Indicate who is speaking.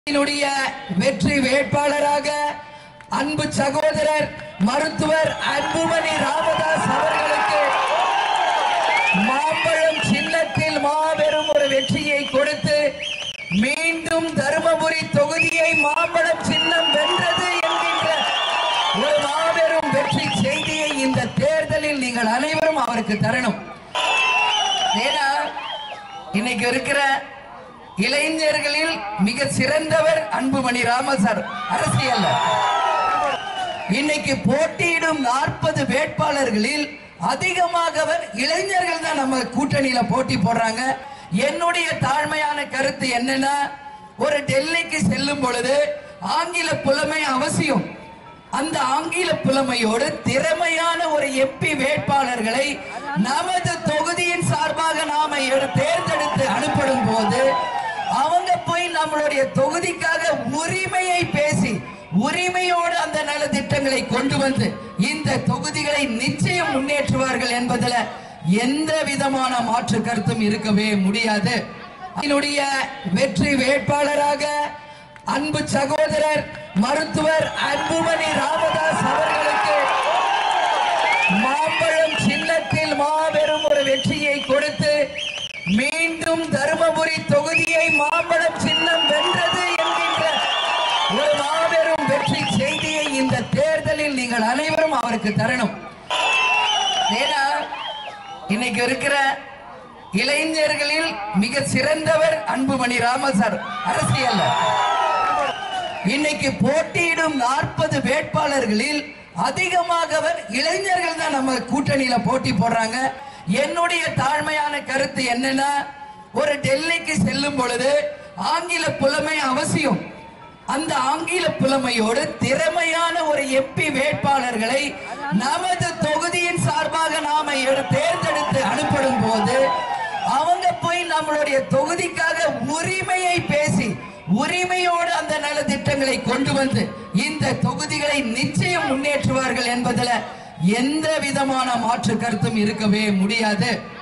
Speaker 1: வெற்றி வேட்பாளராக அன்பு சகோதரர் மருத்துவர் அன்புமணி ராமதாஸ் அவர்களுக்கு மாம்பழம் சின்னத்தில் மாபெரும் ஒரு வெற்றியை கொடுத்து மீண்டும் தருமபுரி தொகுதியை மாம்பழம் சின்னம் வென்றது என்கின்ற ஒரு மாபெரும் வெற்றி செய்தியை இந்த தேர்தலில் நீங்கள் அனைவரும் அவருக்கு தரணும். ஏன்னா இன்னைக்கு இருக்கிற இளைஞர்களில் மிக சிறந்தவர் அன்புமணி ராமதாஸ் அரசியல். இன்னைக்கு போட்டியிடும் 40 வேட்பாளர்களில் அதிகமாகவர் இளைஞர்கள் தான் நம்ம கூட்டணியில போட்டி போடுறாங்க. என்னுடைய தாழ்மையான கருத்து என்னன்னா, ஒரு டெல்லிக்கு செல்லும் பொழுது ஆங்கில புலமை அவசியம். அந்த ஆங்கில புலமையோடு திறமையான ஒரு எம்பி வேட்பாளர்களை நமது தொகுதியின் சார்பாக நாம தேர்ந்தெடுத்து அனுப்படும் போது அவங்க போய் நம்மளுடைய தொகுதிக்காக உரிமையை பேசி உரிமையோடு அந்த நலத்திட்டங்களை கொண்டு வந்து இந்த தொகுதிகளை நிச்சயம் முன்னேற்றுவார்கள் என்பதில் எந்த விதமான மாற்று கருத்தும் இருக்கவே முடியாது. வெற்றி வேட்பாளராக அன்பு சகோதரர் மருத்துவர் அன்புமணி ராமதாஸ் அவர்களுக்கு மாம்பழம் சின்னத்தில் மாபெரும் ஒரு வெற்றியை கொடுத்து மீண்டும் தருமபுரி தொகுதியை மாம்பழம் சின்னம் வென்றது என்கின்ற ஒரு மாபெரும் வெற்றி செய்தியை இந்த தேர்தலில் நீங்கள் அனைவரும் அவருக்கு தரணும். ஏன்னா இன்னைக்கு இருக்கிற இளைஞர்களில் மிக சிறந்தவர் அன்புமணி ராமதாஸ் அரசியல். இன்னைக்கு போட்டியிடும் 40 வேட்பாளர்களில் அதிகமாகவர் இளைஞர்கள் தான் நம்ம கூட்டணியில போட்டி போடுறாங்க. என்னுடைய தாழ்மையான கருத்து என்னன்னா, ஒரு டெல்லிக்கு செல்லும் பொழுது ஆங்கில புலமை அவசியம். அந்த ஆங்கில புலமையோடு திறமையான ஒரு எம்பி வேட்பாளர்களை நமது தொகுதியின் சார்பாக நாம தேர்ந்தெடுத்து அனுப்படும் போது அவங்க போய் நம்மளுடைய தொகுதிக்காக உரிமையை பேசி உரிமையோடு அந்த நலத்திட்டங்களை கொண்டு வந்து இந்த தொகுதிகளை நிச்சயம் முன்னேற்றுவார்கள் என்பதில் எந்த விதமான மாற்று கருத்தும் இருக்கவே முடியாது.